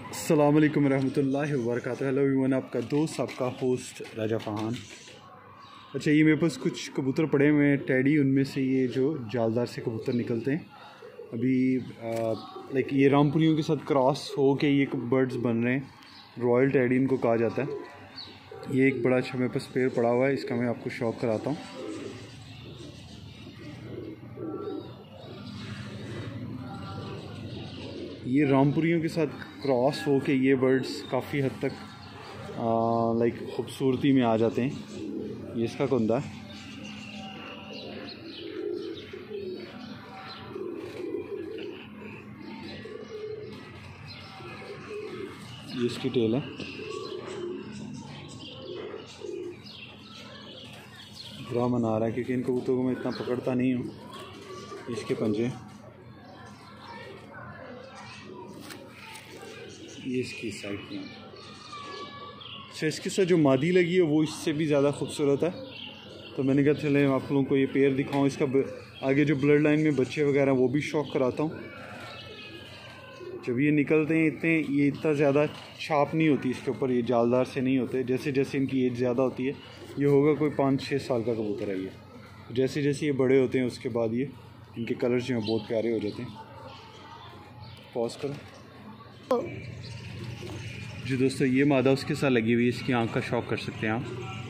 अस्सलाम वालेकुम रहमतुल्लाहि व बरकातुहू। हेलो एवरीवन, आपका दोस्त आपका होस्ट राजा फ़हान। अच्छा, ये मेरे पास कुछ कबूतर पड़े हुए हैं टैडी, उनमें से ये जो जालदार से कबूतर निकलते हैं अभी लाइक ये रामपुरियों के साथ क्रॉस हो के ये बर्ड्स बन रहे हैं। रॉयल टैडी इनको कहा जाता है। ये एक बड़ा अच्छा मेरे पास पेड़ पड़ा हुआ है, इसका मैं आपको शौक कराता हूँ। ये रामपुरियों के साथ क्रॉस हो के ये बर्ड्स काफ़ी हद तक लाइक खूबसूरती में आ जाते हैं। ये इसका कुंदा है। ये इसकी टेल है। बुरा मना रहा है क्योंकि इन कबूतरों को मैं इतना पकड़ता नहीं हूँ। इसके पंजे, ये इसकी साइड में। अच्छा, इसके साथ जो मादी लगी है वो इससे भी ज़्यादा खूबसूरत है, तो मैंने कहा चले आप लोगों को ये पेयर दिखाऊं। इसका आगे जो ब्लड लाइन में बच्चे वगैरह वो भी शौक कराता हूँ। जब ये निकलते हैं ये इतना ज़्यादा छाप नहीं होती इसके ऊपर, ये जालदार से नहीं होते। जैसे जैसे इनकी एज ज़्यादा होती है, ये होगा कोई 5-6 साल का कबूतर है ये। जैसे जैसे ये बड़े होते हैं उसके बाद ये इनके कलर्स जो हैं बहुत प्यारे हो जाते हैं। पॉज करो जी दोस्तों, ये मादा उसके साथ लगी हुई है, इसकी आंख का शौक कर सकते हैं आप।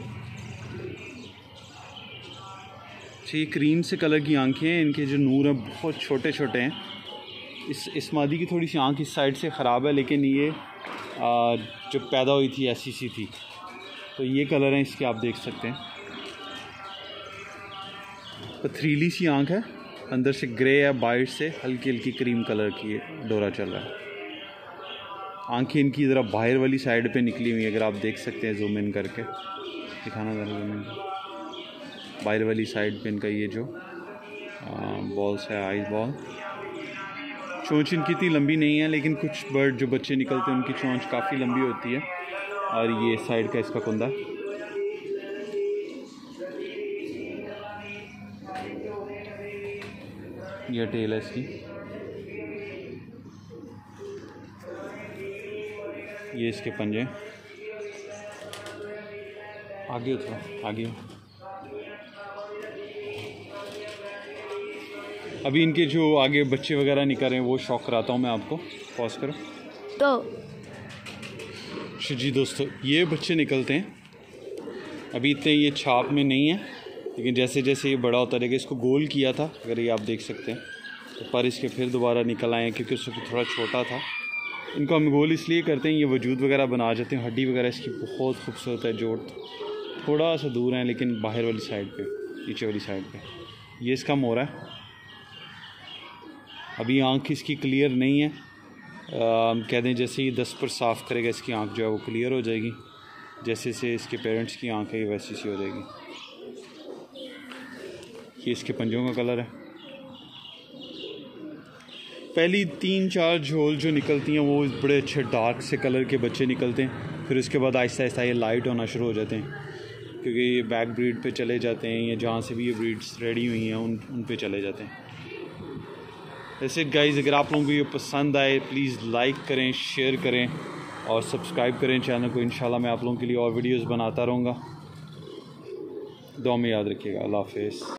अच्छा, ये क्रीम से कलर की आंखें हैं, इनके जो नूर हैं बहुत छोटे छोटे हैं। इस मादी की थोड़ी सी आंख इस साइड से ख़राब है, लेकिन ये जब पैदा हुई थी ऐसी सी थी। तो ये कलर हैं इसके, आप देख सकते हैं। पथरीली सी आंख है, अंदर से ग्रे है, बाहर से हल्की हल्की क्रीम कलर की डोरा चल रहा है। आंखें इनकी ज़रा बाहर वाली साइड पे निकली हुई है, अगर आप देख सकते हैं जूम इन करके दिखाना ज़रा जूम इन। बाहर वाली साइड पे इनका ये जो बॉल्स है, आइज बॉल। चोंच इनकी इतनी लंबी नहीं है, लेकिन कुछ बर्ड जो बच्चे निकलते हैं उनकी चोंच काफ़ी लंबी होती है। और ये साइड का इसका कुंदा, यह टेल है इसकी। ये इसके पंजे, आगे उठो आगे। अभी इनके जो आगे बच्चे वगैरह निकल रहे हैं वो शौक कराता हूँ मैं आपको। पॉज करो तो जी दोस्तों, ये बच्चे निकलते हैं। अभी इतने ये छाप में नहीं है, लेकिन जैसे जैसे ये बड़ा होता रहेगा। इसको गोल किया था, अगर ये आप देख सकते हैं, तो पर इसके फिर दोबारा निकल आए हैं क्योंकि उस वक्त थोड़ा छोटा था। इनको हम गोल इसलिए करते हैं, ये वजूद वगैरह बना जाते हैं। हड्डी वगैरह इसकी बहुत खूबसूरत है। जोड़ थोड़ा सा दूर है, लेकिन बाहर वाली साइड पे, नीचे वाली साइड पे ये इसका मोरा है। अभी आँख इसकी क्लियर नहीं है। कह दें जैसे ही 10 पर साफ़ करेगा इसकी आँख जो है वो क्लियर हो जाएगी। जैसे से इसके पेरेंट्स की आँख है वैसी सी हो जाएगी। ये इसके पंजों का कलर है। पहली 3-4 झोल जो निकलती हैं वो बड़े अच्छे डार्क से कलर के बच्चे निकलते हैं। फिर उसके बाद आहिस्ता आहिस्ता ये लाइट होना शुरू हो जाते हैं, क्योंकि ये बैक ब्रीड पे चले जाते हैं, या जहाँ से भी ये ब्रीड्स रेडी हुई हैं उन पे चले जाते हैं। ऐसे गाइस, अगर आप लोगों को ये पसंद आए प्लीज़ लाइक करें, शेयर करें और सब्सक्राइब करें चैनल को। इंशाल्लाह मैं आप लोगों के लिए और वीडियोज़ बनाता रहूँगा। दुआ में याद रखिएगा। अल्लाह हाफ़िज़।